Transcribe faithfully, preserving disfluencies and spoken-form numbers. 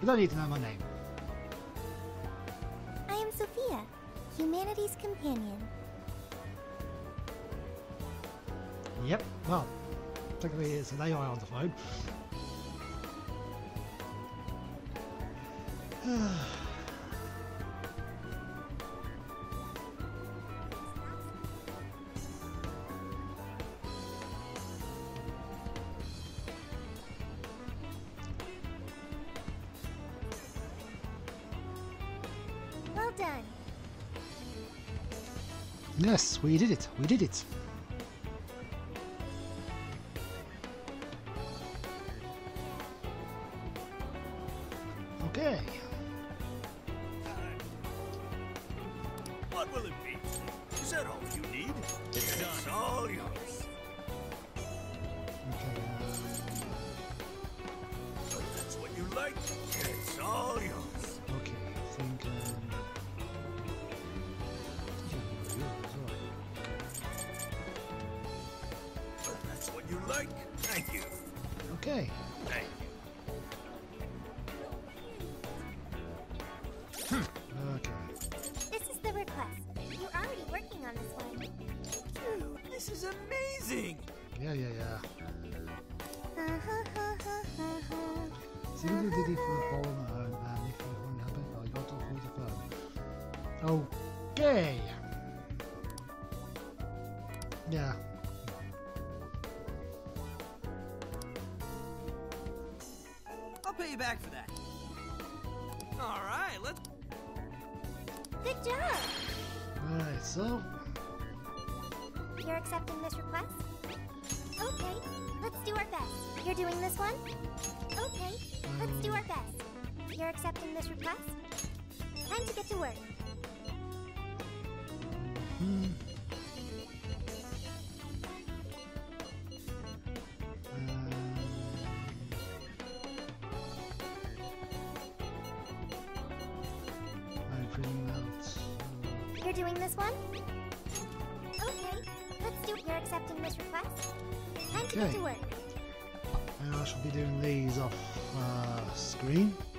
You don't need to know my name. I am Sophia, humanity's companion. Yep, well, technically it's an A I on the phone. Well done. Yes, we did it. We did it. Okay. What will it be? Is that all you need? It's done. It's all yours. Okay. So that's what you like. It's all yours. Okay, I think. Um, So that's what you like. Thank you. okay. Thank you. Okay. This is the request. You're already working on this one. Dude, this is amazing. Yeah, yeah, yeah. Uh-huh. See what they did for the phone at home, and if you want to have it, I got off with the phone. Okay. Yeah. I'll pay you back for that. All right, let's. Good job. Alright, so. You're accepting this request? Okay, let's do our best. You're doing this one? Okay, let's do our best. You're accepting this request? Time to get to work. Hmm. You're doing this one? Okay, let's do. You're accepting this request? Time to get Okay. to work. And I shall be doing these off uh, screen.